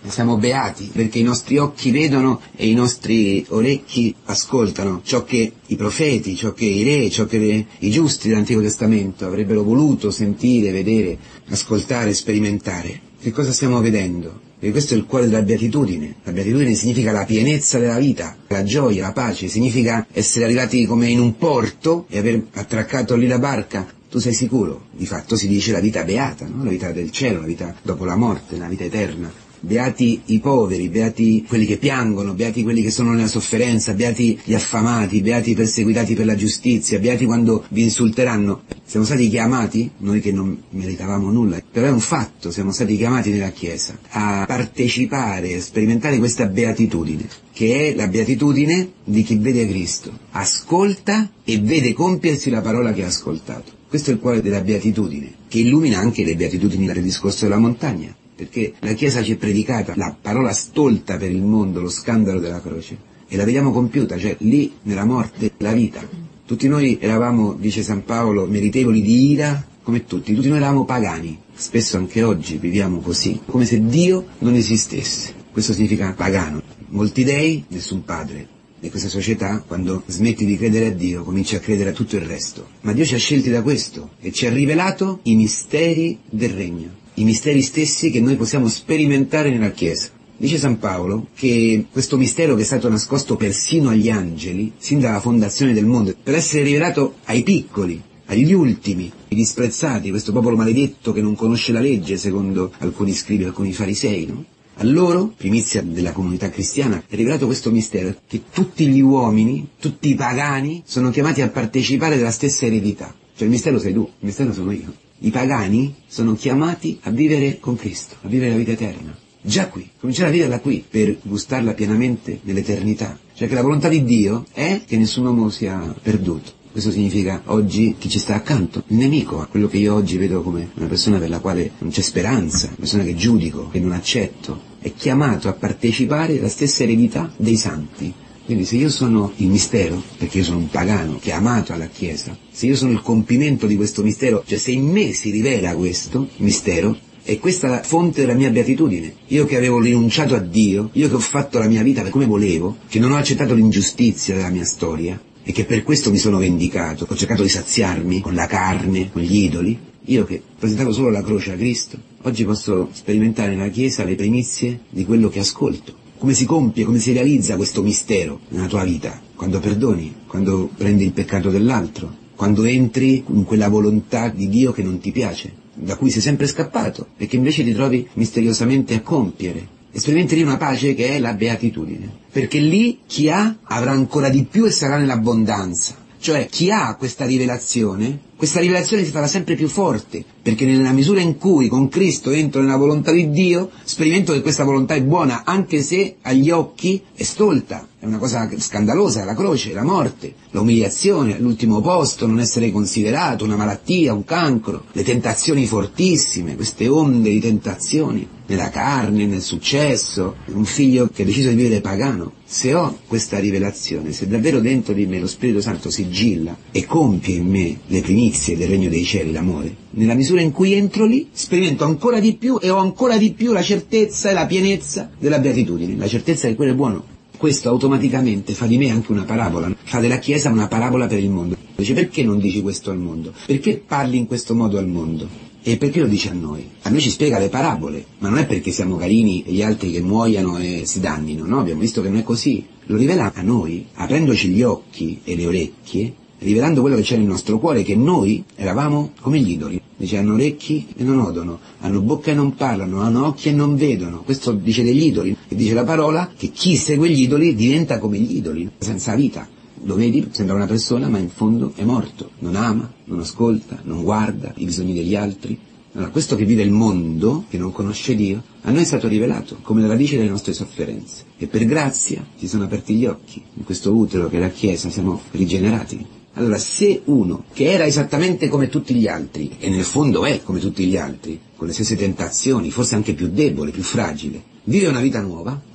Siamo beati perché i nostri occhi vedono e i nostri orecchi ascoltano ciò che i profeti, ciò che i re, ciò che i giusti dell'Antico Testamento avrebbero voluto sentire, vedere, ascoltare, sperimentare. Che cosa stiamo vedendo? Perché questo è il cuore della beatitudine. La beatitudine significa la pienezza della vita, la gioia, la pace, significa essere arrivati come in un porto e aver attraccato lì la barca. Tu sei sicuro? Di fatto si dice la vita beata, no? La vita del cielo, la vita dopo la morte, la vita eterna. Beati i poveri, beati quelli che piangono, beati quelli che sono nella sofferenza, beati gli affamati, beati i perseguitati per la giustizia, beati quando vi insulteranno. Siamo stati chiamati, noi che non meritavamo nulla, però è un fatto, siamo stati chiamati nella Chiesa a partecipare, a sperimentare questa beatitudine, che è la beatitudine di chi vede Cristo, ascolta e vede compiersi la parola che ha ascoltato. Questo è il cuore della beatitudine, che illumina anche le beatitudini del discorso della montagna. Perché la Chiesa ci è predicata la parola stolta per il mondo, lo scandalo della croce, e la vediamo compiuta, cioè lì nella morte la vita. Tutti noi eravamo, dice San Paolo, meritevoli di ira come tutti noi eravamo pagani. Spesso anche oggi viviamo così, come se Dio non esistesse. Questo significa pagano. Molti dei, nessun padre. E questa società, quando smetti di credere a Dio, comincia a credere a tutto il resto. Ma Dio ci ha scelti da questo e ci ha rivelato i misteri del regno. I misteri stessi che noi possiamo sperimentare nella Chiesa. Dice San Paolo che questo mistero che è stato nascosto persino agli angeli, sin dalla fondazione del mondo, per essere rivelato ai piccoli, agli ultimi, i disprezzati, questo popolo maledetto che non conosce la legge, secondo alcuni scribi, alcuni farisei, no? A loro, primizia della comunità cristiana, è rivelato questo mistero, che tutti gli uomini, tutti i pagani, sono chiamati a partecipare della stessa eredità. Cioè il mistero sei tu, il mistero sono io. I pagani sono chiamati a vivere con Cristo, a vivere la vita eterna. Già qui, cominciare a viverla qui, per gustarla pienamente nell'eternità. Cioè che la volontà di Dio è che nessun uomo sia perduto. Questo significa oggi chi ci sta accanto, il nemico, quello che io oggi vedo come una persona per la quale non c'è speranza, una persona che giudico, che non accetto, è chiamato a partecipare alla stessa eredità dei santi. Quindi se io sono il mistero, perché io sono un pagano chiamato alla Chiesa, se io sono il compimento di questo mistero, cioè se in me si rivela questo mistero, è questa la fonte della mia beatitudine. Io che avevo rinunciato a Dio, io che ho fatto la mia vita per come volevo, che non ho accettato l'ingiustizia della mia storia, e che per questo mi sono vendicato, ho cercato di saziarmi con la carne, con gli idoli, io che presentavo solo la croce a Cristo, oggi posso sperimentare nella Chiesa le primizie di quello che ascolto. Come si compie, come si realizza questo mistero nella tua vita? Quando perdoni, quando prendi il peccato dell'altro, quando entri in quella volontà di Dio che non ti piace, da cui sei sempre scappato e che invece ti trovi misteriosamente a compiere. E sperimenti lì una pace che è la beatitudine. Perché lì chi ha avrà ancora di più e sarà nell'abbondanza. Cioè chi ha questa rivelazione si farà sempre più forte, perché nella misura in cui con Cristo entro nella volontà di Dio, sperimento che questa volontà è buona, anche se agli occhi è stolta, è una cosa scandalosa, la croce, la morte, l'umiliazione, l'ultimo posto, non essere considerato, una malattia, un cancro, le tentazioni fortissime, queste onde di tentazioni, nella carne, nel successo, un figlio che ha deciso di vivere pagano. Se ho questa rivelazione, se davvero dentro di me lo Spirito Santo sigilla e compie in me le primizie del regno dei cieli, l'amore, nella misura in cui entro lì, sperimento ancora di più e ho ancora di più la certezza e la pienezza della beatitudine, la certezza che quello è buono. Questo automaticamente fa di me anche una parabola, fa della Chiesa una parabola per il mondo. Dice, perché non dici questo al mondo? Perché parli in questo modo al mondo? E perché lo dice a noi? A noi ci spiega le parabole, ma non è perché siamo carini e gli altri che muoiano e si dannino, no? Abbiamo visto che non è così. Lo rivela a noi, aprendoci gli occhi e le orecchie, rivelando quello che c'è nel nostro cuore, che noi eravamo come gli idoli. Dice, hanno orecchi e non odono, hanno bocca e non parlano, hanno occhi e non vedono. Questo dice degli idoli, e dice la parola che chi segue gli idoli diventa come gli idoli, senza vita. Lo vedi, sembra una persona, ma in fondo è morto. Non ama, non ascolta, non guarda i bisogni degli altri. Allora, questo che vive il mondo, che non conosce Dio, a noi è stato rivelato come la radice delle nostre sofferenze. E per grazia ci sono aperti gli occhi. In questo utero che è la Chiesa siamo rigenerati. Allora, se uno, che era esattamente come tutti gli altri, e nel fondo è come tutti gli altri, con le stesse tentazioni, forse anche più debole, più fragile, vive una vita nuova,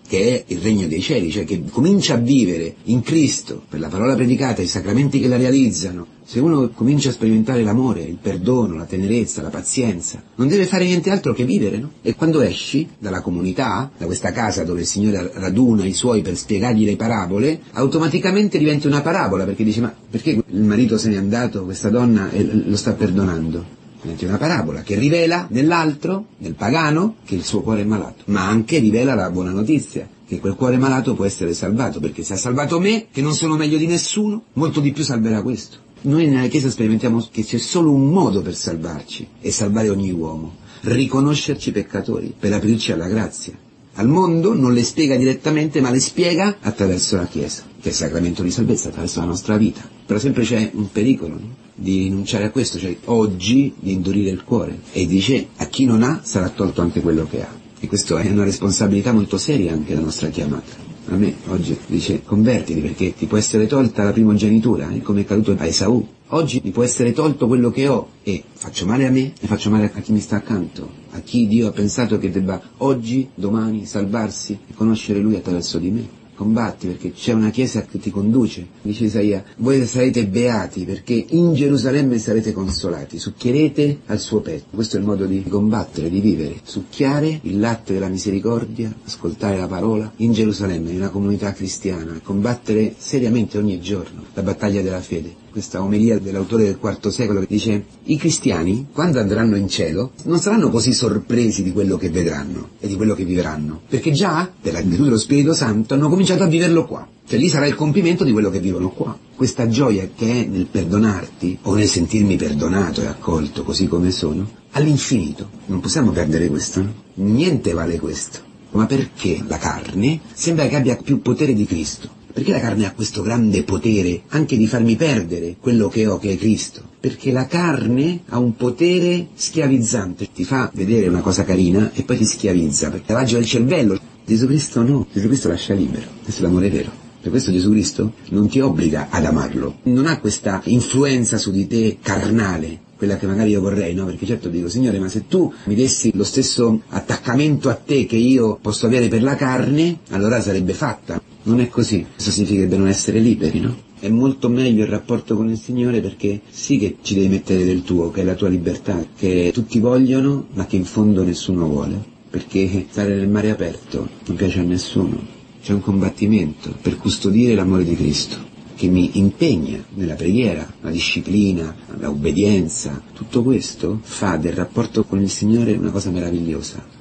che è il regno dei cieli, cioè che comincia a vivere in Cristo, per la parola predicata, i sacramenti che la realizzano. Se uno comincia a sperimentare l'amore, il perdono, la tenerezza, la pazienza, non deve fare niente altro che vivere, no? E quando esci dalla comunità, da questa casa dove il Signore raduna i suoi per spiegargli le parabole, automaticamente diventi una parabola, perché dici: ma perché il marito se n'è andato, questa donna lo sta perdonando? Diventi una parabola che rivela nell'altro, nel pagano, che il suo cuore è malato, ma anche rivela la buona notizia, che quel cuore malato può essere salvato, perché se ha salvato me, che non sono meglio di nessuno, molto di più salverà questo. Noi nella Chiesa sperimentiamo che c'è solo un modo per salvarci e salvare ogni uomo: riconoscerci peccatori, per aprirci alla grazia. Al mondo non le spiega direttamente, ma le spiega attraverso la Chiesa, che è il sacramento di salvezza, attraverso la nostra vita. Però sempre c'è un pericolo, no? Di rinunciare a questo, cioè oggi di indurire il cuore, e dice: a chi non ha sarà tolto anche quello che ha. E questa è una responsabilità molto seria anche la nostra chiamata. A me oggi dice: convertiti, perché ti può essere tolta la primogenitura, come è accaduto a Esaù. Oggi mi può essere tolto quello che ho, e faccio male a me e faccio male a chi mi sta accanto, a chi Dio ha pensato che debba oggi, domani, salvarsi e conoscere Lui attraverso di me. Combatti, perché c'è una Chiesa che ti conduce. Dice Isaia: voi sarete beati perché in Gerusalemme sarete consolati, succhierete al suo petto. Questo è il modo di combattere, di vivere: succhiare il latte della misericordia, ascoltare la parola in Gerusalemme, in una comunità cristiana, combattere seriamente ogni giorno la battaglia della fede. Questa omelia dell'autore del IV secolo che dice: i cristiani, quando andranno in cielo, non saranno così sorpresi di quello che vedranno e di quello che vivranno, perché già, per la virtù dello Spirito Santo, hanno cominciato a viverlo qua. Cioè lì sarà il compimento di quello che vivono qua. Questa gioia che è nel perdonarti, o nel sentirmi perdonato e accolto così come sono, all'infinito. Non possiamo perdere questo, no? Niente vale questo. Ma perché la carne sembra che abbia più potere di Cristo? Perché la carne ha questo grande potere anche di farmi perdere quello che ho, che è Cristo? Perché la carne ha un potere schiavizzante, ti fa vedere una cosa carina e poi ti schiavizza, perché lavaggia il cervello. Gesù Cristo no, Gesù Cristo lascia libero, questo è l'amore vero. Per questo Gesù Cristo non ti obbliga ad amarlo, non ha questa influenza su di te carnale, quella che magari io vorrei, no? Perché certo dico: Signore, ma se tu mi dessi lo stesso attaccamento a te che io posso avere per la carne, allora sarebbe fatta. Non è così. Questo significherebbe non essere liberi, no? È molto meglio il rapporto con il Signore, perché sì che ci devi mettere del tuo, che è la tua libertà, che tutti vogliono, ma che in fondo nessuno vuole, perché stare nel mare aperto non piace a nessuno. C'è un combattimento per custodire l'amore di Cristo, che mi impegna nella preghiera, la disciplina, la obbedienza. Tutto questo fa del rapporto con il Signore una cosa meravigliosa.